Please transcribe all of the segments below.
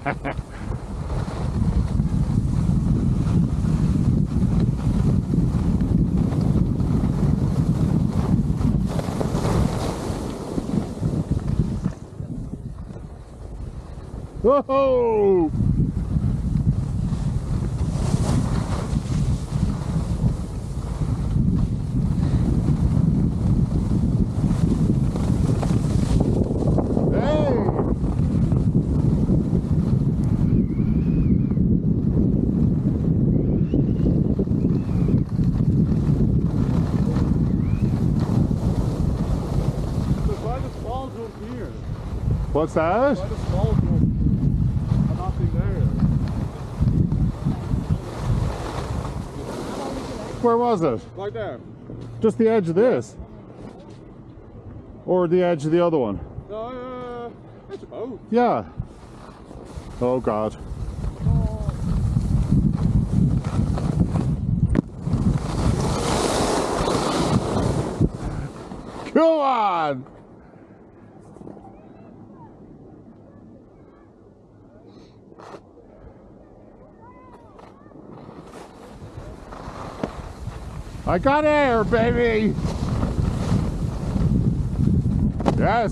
Whoa! What's that? Quite a small jump and nothing there. Where was it? Right there. Just the edge of this? Or the edge of the other one? It's about. Yeah. Oh God. Come on! I got air, baby! Yes!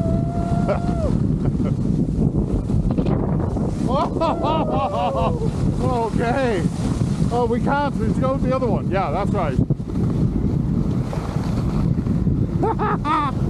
Okay. Oh, we can't. Let's go with the other one. Yeah, that's right.